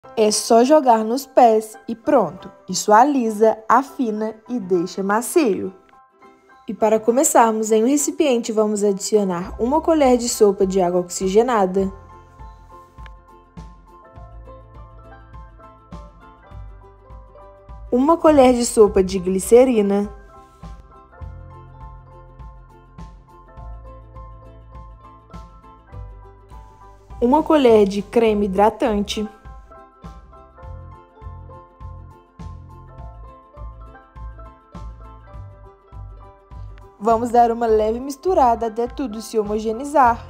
É só jogar nos pés e pronto. Isso alisa, afina e deixa macio. E para começarmos, em um recipiente vamos adicionar 1 colher de sopa de água oxigenada, 1 colher de sopa de glicerina, 1 colher de creme hidratante, vamos dar uma leve misturada até tudo se homogeneizar.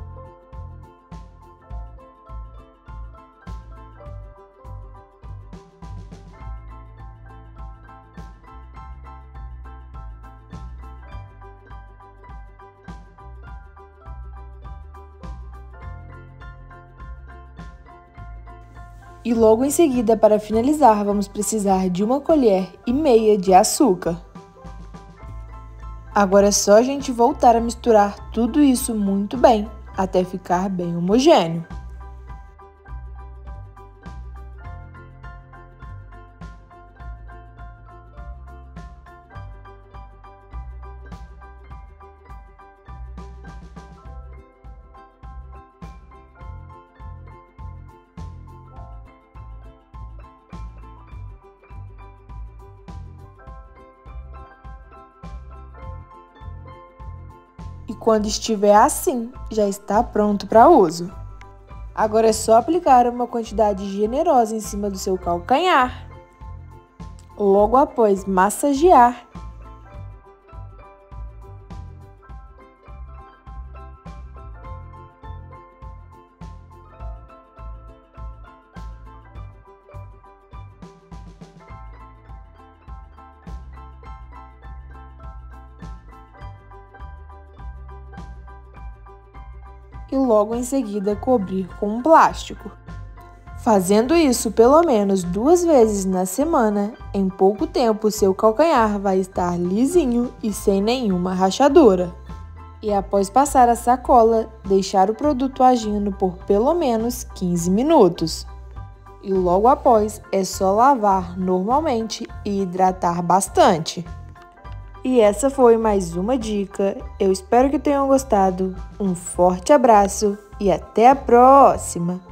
E logo em seguida, para finalizar, vamos precisar de 1,5 colher de açúcar. Agora é só a gente voltar a misturar tudo isso muito bem, até ficar bem homogêneo. E quando estiver assim, já está pronto para uso. Agora é só aplicar uma quantidade generosa em cima do seu calcanhar. Logo após massagear. E logo em seguida cobrir com um plástico. Fazendo isso pelo menos 2 vezes na semana, em pouco tempo seu calcanhar vai estar lisinho e sem nenhuma rachadura. E após passar a sacola, deixar o produto agindo por pelo menos 15 minutos. E logo após é só lavar normalmente e hidratar bastante. E essa foi mais uma dica, eu espero que tenham gostado, um forte abraço e até a próxima!